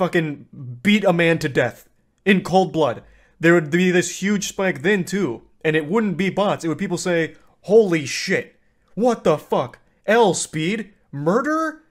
fucking beat a man to death in cold blood, there would be this huge spike then too. And it wouldn't be bots. It would people say, holy shit. What the fuck? L Speed? Murder?